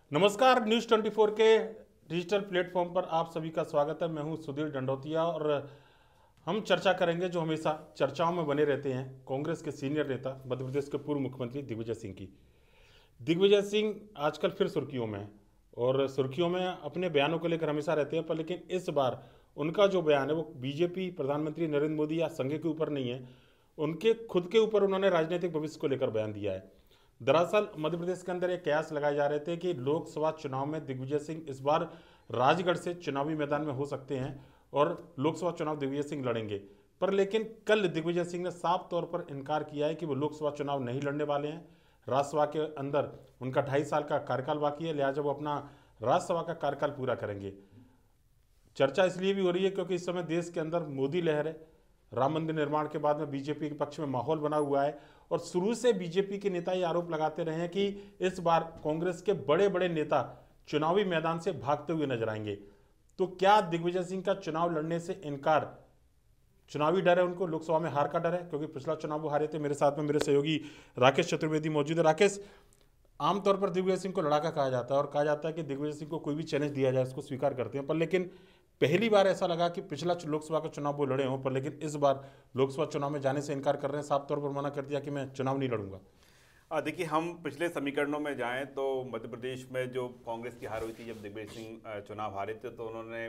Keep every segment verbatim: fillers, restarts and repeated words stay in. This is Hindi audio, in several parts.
नमस्कार, न्यूज़ ट्वेंटी फोर के डिजिटल प्लेटफॉर्म पर आप सभी का स्वागत है। मैं हूं सुधीर दंडोतिया और हम चर्चा करेंगे जो हमेशा चर्चाओं में बने रहते हैं, कांग्रेस के सीनियर नेता मध्य प्रदेश के पूर्व मुख्यमंत्री दिग्विजय सिंह की। दिग्विजय सिंह आजकल फिर सुर्खियों में है और सुर्खियों में अपने बयानों को लेकर हमेशा रहते हैं, पर लेकिन इस बार उनका जो बयान है वो बीजेपी, प्रधानमंत्री नरेंद्र मोदी या संघ के ऊपर नहीं है, उनके खुद के ऊपर उन्होंने राजनीतिक भविष्य को लेकर बयान दिया है। दरअसल मध्य प्रदेश के अंदर एक कयास लगाए जा रहे थे कि लोकसभा चुनाव में दिग्विजय सिंह इस बार राजगढ़ से चुनावी मैदान में हो सकते हैं और लोकसभा चुनाव दिग्विजय सिंह लड़ेंगे। पर लेकिन कल दिग्विजय सिंह ने साफ तौर पर इनकार किया है कि वो लोकसभा चुनाव नहीं लड़ने वाले हैं। राज्यसभा के अंदर उनका ढाई साल का कार्यकाल बाकी है, लिहाजा वो अपना राज्यसभा का कार्यकाल पूरा करेंगे। चर्चा इसलिए भी हो रही है क्योंकि इस समय देश के अंदर मोदी लहर है। राम मंदिर निर्माण के बाद में बीजेपी के पक्ष में माहौल बना हुआ है और शुरू से बीजेपी के नेता ये आरोप लगाते रहे हैं कि इस बार कांग्रेस के बड़े बड़े नेता चुनावी मैदान से भागते हुए नजर आएंगे। तो क्या दिग्विजय सिंह का चुनाव लड़ने से इनकार चुनावी डर है, उनको लोकसभा में हार का डर है? क्योंकि पिछला चुनाव वो हारे थे। मेरे साथ में मेरे सहयोगी राकेश चतुर्वेदी मौजूद है। राकेश, आमतौर पर दिग्विजय सिंह को लड़ाका कहा जाता है और कहा जाता है कि दिग्विजय सिंह को कोई भी चैलेंज दिया जाए उसको स्वीकार करते हैं, पर लेकिन पहली बार ऐसा लगा कि पिछला लोकसभा का चुनाव वो लड़े हों, पर लेकिन इस बार लोकसभा चुनाव में जाने से इनकार कर रहे हैं, साफ तौर पर मना कर दिया कि मैं चुनाव नहीं लड़ूंगा। आ, देखिए, हम पिछले समीकरणों में जाएं तो मध्य प्रदेश में जो कांग्रेस की हार हुई थी, जब दिग्विजय सिंह चुनाव हारे थे तो उन्होंने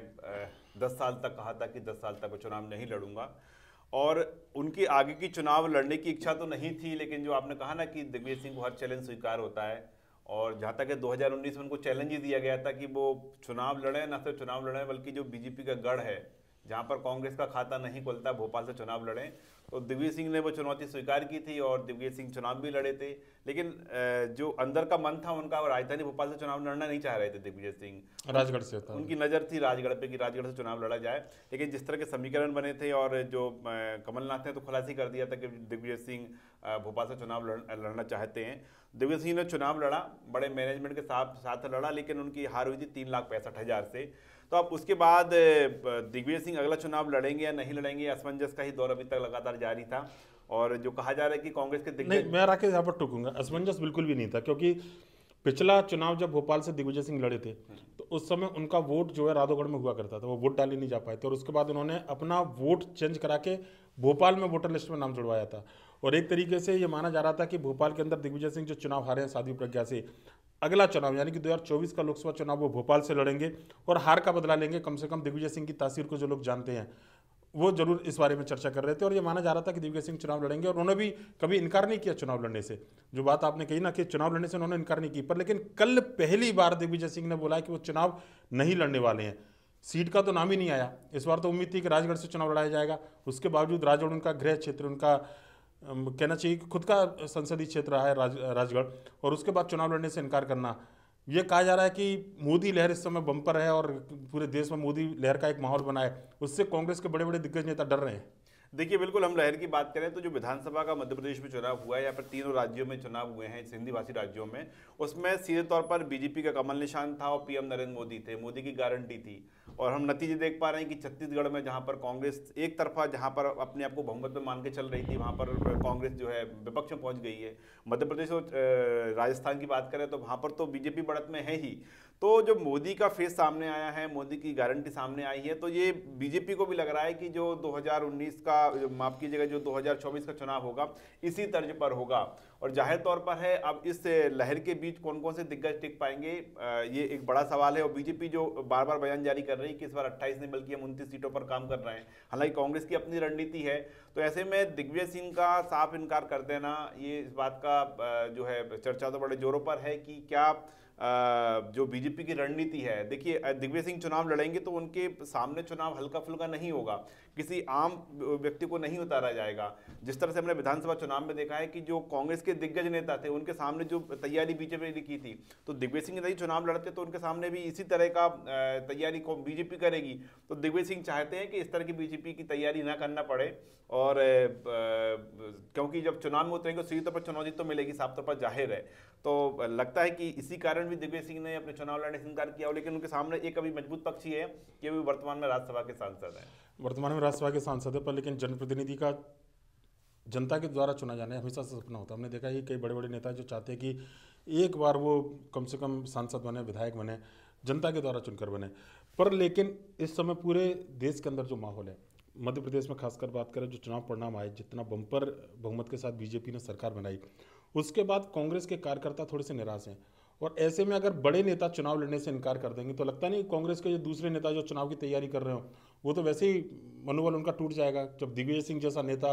दस साल तक कहा था कि दस साल तक वो चुनाव नहीं लड़ूंगा और उनकी आगे की चुनाव लड़ने की इच्छा तो नहीं थी। लेकिन जो आपने कहा ना कि दिग्विजय सिंह को हर चैलेंज स्वीकार होता है, और जहाँ तक दो हज़ार उन्नीस में उनको चैलेंज ही दिया गया था कि वो चुनाव लड़े, ना सिर्फ चुनाव लड़े बल्कि जो बीजेपी का गढ़ है जहाँ पर कांग्रेस का खाता नहीं खुलता, भोपाल से चुनाव लड़ें। तो दिग्विजय सिंह ने वो चुनौती स्वीकार की थी और दिग्विजय सिंह चुनाव भी लड़े थे। लेकिन जो अंदर का मन था उनका, वो राजधानी भोपाल से चुनाव लड़ना नहीं चाह रहे थे दिग्विजय सिंह। राजगढ़ से था, उनकी नज़र थी राजगढ़ पे कि राजगढ़ से चुनाव लड़ा जाए। लेकिन जिस तरह के समीकरण बने थे और जो कमलनाथ ने तो खुलासा कर दिया था कि दिग्विजय सिंह भोपाल से चुनाव लड़ना चाहते हैं। दिग्विजय सिंह ने चुनाव लड़ा, बड़े मैनेजमेंट के साथ साथ लड़ा, लेकिन उनकी हार हुई थी तीन लाख पैंसठ हज़ार से। तो अब उसके बाद दिग्विजय सिंह अगला चुनाव लड़ेंगे या नहीं लड़ेंगे, असमंजस का ही दौर अभी तक लगातार जारी था। और जो कहा जा रहा है कि कांग्रेस के नहीं, मैं राकेश यहाँ पर टूकूंगा, असमंजस बिल्कुल भी नहीं था, क्योंकि पिछला चुनाव जब भोपाल से दिग्विजय सिंह लड़े थे तो उस समय उनका वोट जो है राधोगढ़ में हुआ करता था, वो वोट डाले नहीं जा पाए थे और उसके बाद उन्होंने अपना वोट चेंज करा के भोपाल में वोटर लिस्ट में नाम जुड़वाया था। और एक तरीके से ये माना जा रहा था कि भोपाल के अंदर दिग्विजय सिंह जो चुनाव हारे हैं साध्वी प्रज्ञा से, अगला चुनाव यानी कि दो हज़ार चौबीस का लोकसभा चुनाव वो भोपाल से लड़ेंगे और हार का बदला लेंगे। कम से कम दिग्विजय सिंह की तासीर को जो लोग जानते हैं वो जरूर इस बारे में चर्चा कर रहे थे और ये माना जा रहा था कि दिग्विजय सिंह चुनाव लड़ेंगे और उन्होंने भी कभी इनकार नहीं किया चुनाव लड़ने से। जो बात आपने कही ना कि चुनाव लड़ने से उन्होंने इनकार नहीं की, पर लेकिन कल पहली बार दिग्विजय सिंह ने बोला कि वो चुनाव नहीं लड़ने वाले हैं। सीट का तो नाम ही नहीं आया। इस बार तो उम्मीद थी कि राजगढ़ से चुनाव लड़ाया जाएगा, उसके बावजूद राजगढ़ उनका गृह क्षेत्र, उनका कहना चाहिए कि खुद का संसदीय क्षेत्र रहा है राज, राजगढ़, और उसके बाद चुनाव लड़ने से इनकार करना। ये कहा जा रहा है कि मोदी लहर इस समय बम्पर है और पूरे देश में मोदी लहर का एक माहौल बना है, उससे कांग्रेस के बड़े बड़े दिग्गज नेता डर रहे हैं। देखिए, बिल्कुल, हम लहर की बात करें तो जो विधानसभा का मध्य प्रदेश में चुनाव हुआ है, या फिर तीनों राज्यों में चुनाव हुए हैं हिंदी भाषी राज्यों में, उसमें सीधे तौर पर बीजेपी का कमल निशान था और पीएम नरेंद्र मोदी थे, मोदी की गारंटी थी। और हम नतीजे देख पा रहे हैं कि छत्तीसगढ़ में जहां पर कांग्रेस एक तरफा जहां पर अपने आप को बहुमत में मान के चल रही थी, वहां पर कांग्रेस जो है विपक्ष में पहुंच गई है। मध्य प्रदेश और राजस्थान की बात करें तो वहां पर तो बीजेपी बढ़त में है ही। तो जो मोदी का फेस सामने आया है, मोदी की गारंटी सामने आई है, तो ये बीजेपी को भी लग रहा है कि जो दो हज़ार उन्नीस का, माफ कीजिएगा, जो दो हज़ार चौबीस का चुनाव होगा इसी तर्ज पर होगा। और जाहिर तौर पर है, अब इस लहर के बीच कौन कौन से दिग्गज टिक पाएंगे, ये एक बड़ा सवाल है। और बीजेपी जो बार बार बयान जारी कर रही है कि इस बार अट्ठाईस नहीं बल्कि हम उनतीस सीटों पर काम कर रहे हैं, हालांकि कांग्रेस की अपनी रणनीति है। तो ऐसे में दिग्विजय सिंह का साफ इनकार कर देना, ये इस बात का जो है चर्चा तो बड़े जोरों पर है कि क्या जो बीजेपी की रणनीति है। देखिए, दिग्विजय सिंह चुनाव लड़ेंगे तो उनके सामने चुनाव हल्का फुल्का नहीं होगा, किसी आम व्यक्ति को नहीं उतारा जाएगा। जिस तरह से हमने विधानसभा चुनाव में देखा है कि जो कांग्रेस के दिग्गज नेता थे उनके सामने जो तैयारी बीजेपी ने की थी, तो दिग्विजय सिंह यदि चुनाव लड़ते तो उनके सामने भी इसी तरह का तैयारी को बीजेपी करेगी। तो दिग्विजय सिंह चाहते हैं कि इस तरह की बीजेपी की तैयारी ना करना पड़े, और क्योंकि जब चुनाव में उतरेंगे सीधी तौर पर चुनौती तो मिलेगी, साफ तौर पर जाहिर है। तो लगता है कि इसी कारण भी दिग्विजय सिंह ने अपने चुनाव लड़ने से इनकार किया। लेकिन उनके सामने एक अभी मजबूत पक्ष ही है कि वे वर्तमान में राज्यसभा के सांसद हैं। वर्तमान में राज्यसभा के सांसद है, पर लेकिन जनप्रतिनिधि का जनता के द्वारा चुना जाना हमेशा से सपना होता है। हमने देखा है कि कई बड़े बड़े नेता जो चाहते हैं कि एक बार वो कम से कम सांसद बने, विधायक बने, जनता के द्वारा चुनकर बने। पर लेकिन इस समय पूरे देश के अंदर जो माहौल है, मध्य प्रदेश में खासकर बात करें, जो चुनाव परिणाम आए, जितना बम्पर बहुमत के साथ बीजेपी ने सरकार बनाई, उसके बाद कांग्रेस के कार्यकर्ता थोड़े से निराश हैं। और ऐसे में अगर बड़े नेता चुनाव लड़ने से इनकार कर देंगे तो लगता नहीं कांग्रेस के जो दूसरे नेता जो चुनाव की तैयारी कर रहे हो वो तो वैसे ही मनोबल उनका टूट जाएगा। जब दिग्विजय सिंह जैसा नेता,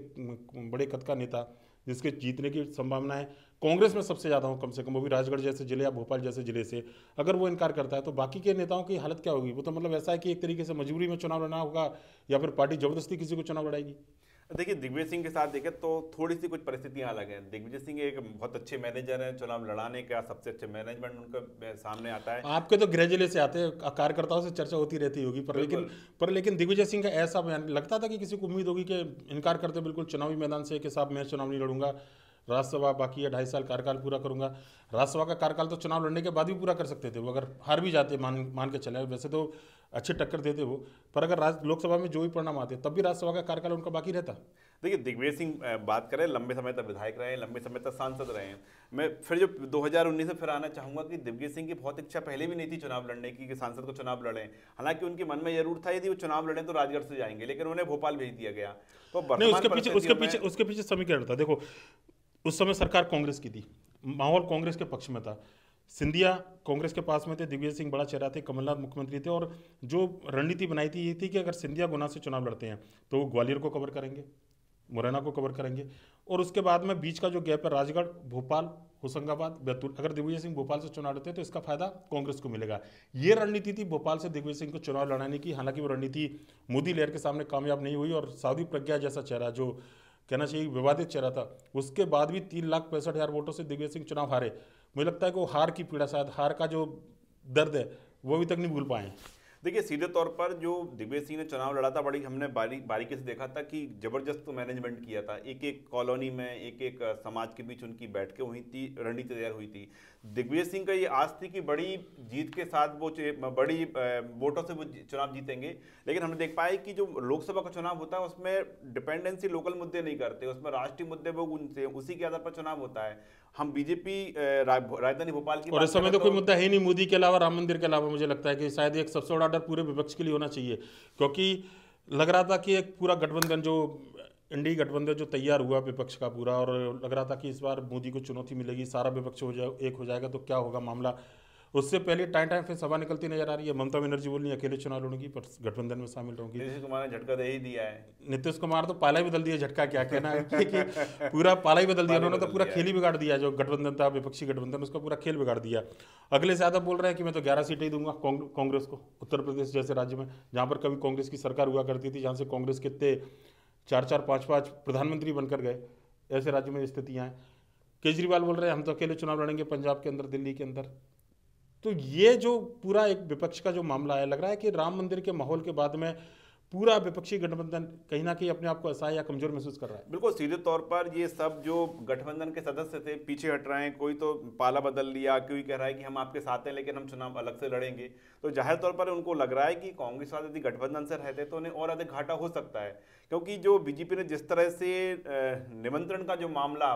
बड़े कद का नेता, जिसके जीतने की संभावनाएं कांग्रेस में सबसे ज़्यादा हो, कम से कम वो भी राजगढ़ जैसे जिले या भोपाल जैसे जिले से, अगर वो इनकार करता है तो बाकी के नेताओं की हालत क्या होगी? वो तो मतलब ऐसा है कि एक तरीके से मजबूरी में चुनाव लड़ना होगा या फिर पार्टी जबरदस्ती किसी को चुनाव लड़ाएगी। देखिए, दिग्विजय सिंह के साथ देखें तो थोड़ी सी कुछ परिस्थितियां अलग हैं। दिग्विजय सिंह एक बहुत अच्छे मैनेजर हैं, चुनाव लड़ाने का सबसे अच्छे मैनेजमेंट उनका सामने आता है। आपके तो गृह जिले से आते हैं, कार्यकर्ताओं से चर्चा होती रहती होगी, पर लेकिन पर लेकिन दिग्विजय सिंह का ऐसा बयान लगता था कि किसी को उम्मीद होगी कि इनकार करते बिल्कुल चुनावी मैदान से कि साहब मैं चुनाव नहीं लड़ूंगा, राज्यसभा बाकी है, ढाई साल कार्यकाल पूरा करूंगा। राज्यसभा का कार्यकाल तो चुनाव लड़ने के बाद भी पूरा कर सकते थे वो, अगर हार भी जाते मान मान के चले, वैसे तो अच्छी टक्कर देते वो, पर अगर राज्य लोकसभा में जो भी परिणाम आते तब भी राज्यसभा का कार्यकाल उनका बाकी रहता। देखिए, दिग्विजय सिंह बात करें, लंबे समय तक विधायक रहे हैं, लंबे समय तक सांसद रहे हैं। मैं फिर जो दो हज़ार उन्नीस में फिर आना चाहूंगा कि दिग्विजय सिंह की बहुत इच्छा पहले भी नहीं थी चुनाव लड़ने की, कि सांसद को चुनाव लड़े। हालांकि उनके मन में जरूर था यदि वो चुनाव लड़े तो राजगढ़ से जाएंगे, लेकिन उन्हें भोपाल भेज दिया गया। तो नहीं, उसके पीछे उसके पीछे उसके पीछे समीकरण था। देखो, उस समय सरकार कांग्रेस की थी, माहौल कांग्रेस के पक्ष में था, सिंधिया कांग्रेस के पास में थे, दिग्विजय सिंह बड़ा चेहरा थे, कमलनाथ मुख्यमंत्री थे, और जो रणनीति बनाई थी ये थी कि अगर सिंधिया गुना से चुनाव लड़ते हैं तो वो ग्वालियर को कवर करेंगे, मुरैना को कवर करेंगे, और उसके बाद में बीच का जो गैप है राजगढ़, भोपाल, होशंगाबाद, बैतूल, अगर दिग्विजय सिंह भोपाल से चुनाव लड़ते हैं तो इसका फायदा कांग्रेस को मिलेगा। ये रणनीति थी भोपाल से दिग्विजय सिंह को चुनाव लड़ाने की। हालांकि वो रणनीति मोदी लहर के सामने कामयाब नहीं हुई, और साध्वी प्रज्ञा जैसा चेहरा, जो कहना चाहिए विवादित चेहरा था, उसके बाद भी तीन लाख पैंसठ हजार वोटों से दिग्विजय सिंह चुनाव हारे। मुझे लगता है कि वो हार की पीड़ा, शायद हार का जो दर्द है वो अभी तक नहीं भूल पाए। देखिए, सीधे तौर पर जो दिग्विजय सिंह ने चुनाव लड़ा था, बड़ी हमने बारी बारीकी से देखा था कि जबरदस्त तो मैनेजमेंट किया था। एक एक कॉलोनी में, एक एक समाज के बीच उनकी बैठकें हुई थी, रणनीति तैयार हुई थी। दिग्विजय सिंह का ये आज थी कि बड़ी जीत के साथ वो बड़ी वोटों से वो चुनाव जीतेंगे, लेकिन हमने देख पाया कि जो लोकसभा का चुनाव होता है उसमें डिपेंडेंसी लोकल मुद्दे नहीं करते, उसमें राष्ट्रीय मुद्दे वो उनसे उसी के आधार पर चुनाव होता है। हम बीजेपी राजधानी भोपाल की, और इस समय तो कोई मुद्दा है नहीं मोदी के अलावा, राम मंदिर के अलावा। मुझे लगता है कि शायद एक सबसे बड़ा डर पूरे विपक्ष के लिए होना चाहिए, क्योंकि लग रहा था कि एक पूरा गठबंधन, जो इंडी गठबंधन जो तैयार हुआ विपक्ष का पूरा, और लग रहा था कि इस बार मोदी को चुनौती मिलेगी, सारा विपक्ष हो जाए एक हो जाएगा तो क्या होगा मामला। उससे पहले टाइम टाइम फिर सभा निकलती नजर आ रही है। ममता बनर्जी बोल रही है अकेले चुनाव लड़ूंगी, पर गठबंधन में शामिल रहूंगी। नीतीश कुमार ने झटका दे ही दिया है। नीतीश कुमार तो पाला ही बदल दिया, झटका क्या कहना है कि, कि पूरा पाला ही बदल दिया उन्होंने, तो पूरा खेल ही बिगाड़ दिया। जो गठबंधन था, विपक्षी गठबंधन, उसका पूरा खेल बिगाड़ दिया। अगले ज्यादा बोल रहे हैं कि मैं तो ग्यारह सीटें ही दूंगा कांग्रेस को। उत्तर प्रदेश जैसे राज्य में, जहाँ पर कभी कांग्रेस की सरकार हुआ करती थी, जहाँ से कांग्रेस के इतने चार चार पाँच पाँच प्रधानमंत्री बनकर गए, ऐसे राज्य में स्थितियाँ हैं। केजरीवाल बोल रहे हैं हम तो अकेले चुनाव लड़ेंगे पंजाब के अंदर, दिल्ली के अंदर। तो ये जो पूरा एक विपक्ष का जो मामला है, लग रहा है कि राम मंदिर के माहौल के बाद में पूरा विपक्षी गठबंधन कहीं ना कहीं अपने आप को असहाय या कमजोर महसूस कर रहा है। बिल्कुल, सीधे तौर पर ये सब जो गठबंधन के सदस्य थे पीछे हट रहे हैं। कोई तो पाला बदल लिया, कोई कह रहा है कि हम आपके साथ हैं लेकिन हम चुनाव अलग से लड़ेंगे। तो जाहिर तौर पर उनको लग रहा है कि कांग्रेस वाले यदि गठबंधन से रहते तो उन्हें और अधिक घाटा हो सकता है, क्योंकि जो बीजेपी ने जिस तरह से निमंत्रण का जो मामला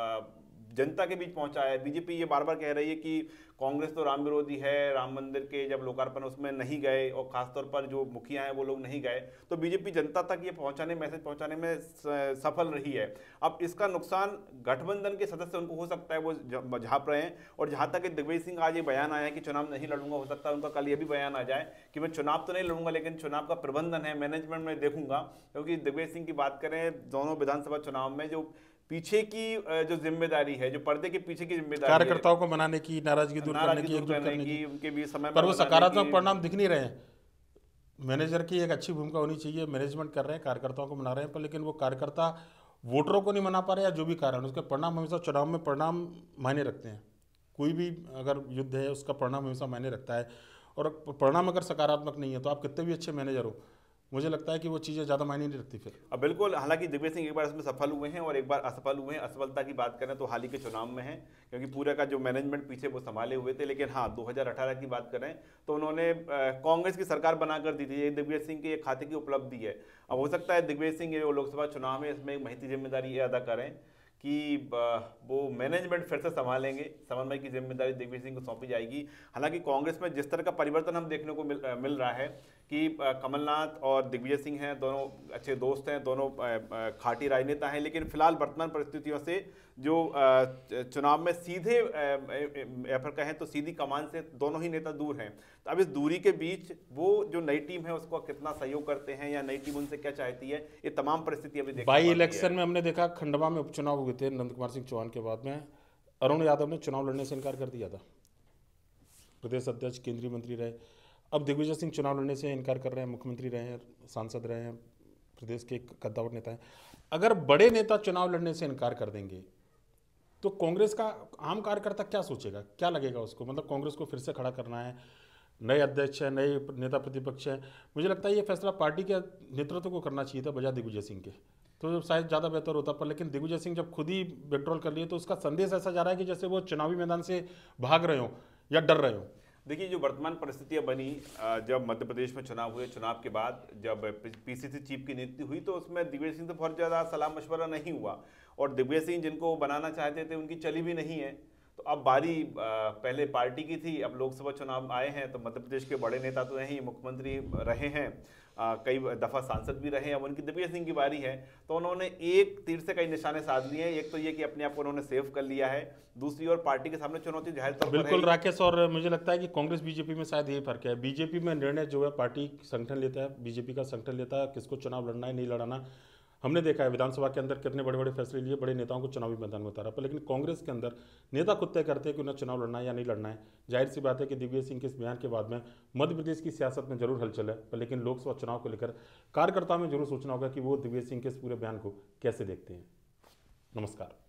जनता के बीच पहुंचा है, बीजेपी ये बार बार कह रही है कि कांग्रेस तो राम विरोधी है, राम मंदिर के जब लोकार्पण उसमें नहीं गए, और खासतौर पर जो मुखिया हैं वो लोग नहीं गए, तो बीजेपी जनता तक ये पहुंचाने मैसेज पहुंचाने में सफल रही है। अब इसका नुकसान गठबंधन के सदस्य उनको हो सकता है, वो झाँप रहे हैं। और जहां तक दिग्विजय सिंह आज ये बयान आया है कि चुनाव नहीं लड़ूंगा, हो सकता है उनका कल ये भी बयान आ जाए कि मैं चुनाव तो नहीं लड़ूंगा लेकिन चुनाव का प्रबंधन है, मैनेजमेंट में देखूंगा। क्योंकि दिग्विजय सिंह की बात करें, दोनों विधानसभा चुनाव में जो पीछे की जो जिम्मेदारी है, जो पर्दे के पीछे की जिम्मेदारी, कार्यकर्ताओं को मनाने की, नाराजगी दूर करने की, एकजुट करने की, उनके भी समय पर वो सकारात्मक परिणाम दिख नहीं रहे हैं। मैनेजर की एक अच्छी भूमिका होनी चाहिए, मैनेजमेंट कर रहे हैं, कार्यकर्ताओं को मना रहे हैं, पर लेकिन वो कार्यकर्ता वोटरों को नहीं मना पा रहे, या जो भी कारण उसके परिणाम हमेशा चुनाव में परिणाम मायने रखते हैं। कोई भी अगर युद्ध है उसका परिणाम हमेशा मायने रखता है, और परिणाम अगर सकारात्मक नहीं है तो आप कितने भी अच्छे मैनेजर हो, मुझे लगता है कि वो चीज़ें ज़्यादा मायने नहीं रखती फिर। अब बिल्कुल, हालांकि दिग्विजय सिंह एक बार इसमें सफल हुए हैं और एक बार असफल हुए हैं। असफलता की बात करें तो हाल ही के चुनाव में है, क्योंकि पूरा का जो मैनेजमेंट पीछे वो संभाले हुए थे। लेकिन हाँ, दो हज़ार अठारह की बात करें तो उन्होंने कांग्रेस की सरकार बनाकर दी थी। ये दिग्विजय सिंह के खाते की उपलब्धि है। अब हो सकता है दिग्विजय सिंह ये लोकसभा चुनाव में इसमें एक महती जिम्मेदारी ये अदा करें कि वो मैनेजमेंट फिर से संभालेंगे, समन्वय की जिम्मेदारी दिग्विजय सिंह को सौंपी जाएगी। हालांकि कांग्रेस में जिस तरह का परिवर्तन हम देखने को मिल, मिल रहा है कि कमलनाथ और दिग्विजय सिंह हैं, दोनों अच्छे दोस्त हैं, दोनों खाटी राजनेता हैं, लेकिन फिलहाल वर्तमान परिस्थितियों से जो चुनाव में सीधे या फिर कहें तो सीधी कमान से दोनों ही नेता दूर हैं। तो अब इस दूरी के बीच वो जो नई टीम है उसको कितना सहयोग करते हैं या नई टीम उनसे क्या चाहती है, ये तमाम परिस्थिति अभी देखने बाई इलेक्शन में हमने देखा खंडवा में उपचुनाव हुए थे नंद कुमार सिंह चौहान के बाद में अरुण यादव ने चुनाव लड़ने से इनकार कर दिया था। प्रदेश अध्यक्ष, केंद्रीय मंत्री रहे। अब दिग्विजय सिंह चुनाव लड़ने से इनकार कर रहे हैं, मुख्यमंत्री रहे हैं, सांसद रहे हैं, प्रदेश के कद्दावर नेता हैं। अगर बड़े नेता चुनाव लड़ने से इनकार कर देंगे तो कांग्रेस का आम कार्यकर्ता क्या सोचेगा, क्या लगेगा उसको? मतलब कांग्रेस को फिर से खड़ा करना है, नए अध्यक्ष है, नए नेता प्रतिपक्ष है। मुझे लगता है ये फैसला पार्टी के नेतृत्व को करना चाहिए था बजाय दिग्विजय सिंह के, तो शायद ज़्यादा बेहतर होता। पर लेकिन दिग्विजय सिंह जब खुद ही विड्रॉल कर लिए तो उसका संदेश ऐसा जा रहा है कि जैसे वो चुनावी मैदान से भाग रहे हो या डर रहे हो। देखिए, जो वर्तमान परिस्थितियां बनी, जब मध्य प्रदेश में चुनाव हुए, चुनाव के बाद जब पीसीसी चीफ की नियुक्ति हुई तो उसमें दिग्विजय सिंह से बहुत ज़्यादा सलाह मशवरा नहीं हुआ और दिग्विजय सिंह जिनको बनाना चाहते थे उनकी चली भी नहीं है। तो अब बारी पहले पार्टी की थी, अब लोकसभा चुनाव आए हैं तो मध्य प्रदेश के बड़े नेता तो हैं ही, मुख्यमंत्री रहे हैं, कई दफ़ा सांसद भी रहे हैं, अब उनकी दिग्विजय सिंह की बारी है। तो उन्होंने एक तीर से कई निशाने साध लिए हैं। एक तो ये कि अपने आप को उन्होंने सेव कर लिया है, दूसरी ओर पार्टी के सामने चुनौती जाहिर तौर पर बिल्कुल राकेश, और मुझे लगता है कि कांग्रेस बीजेपी में शायद यही फर्क है। बीजेपी में निर्णय जो है पार्टी संगठन लेता है, बीजेपी का संगठन लेता है किसको चुनाव लड़ना है नहीं लड़ाना। हमने देखा है विधानसभा के अंदर कितने बड़े बड़े फैसले लिए, बड़े नेताओं को चुनावी मैदान में उतारा। पर लेकिन कांग्रेस के अंदर नेता खुद तय करते हैं कि उन्हें चुनाव लड़ना है या नहीं लड़ना है। जाहिर सी बात है कि दिग्विजय सिंह के इस बयान के बाद में मध्य प्रदेश की सियासत में जरूर हलचल है, पर लेकिन लोकसभा चुनाव को लेकर कार्यकर्ताओं में जरूर सोचना होगा कि वो दिग्विजय सिंह के इस पूरे बयान को कैसे देखते हैं। नमस्कार।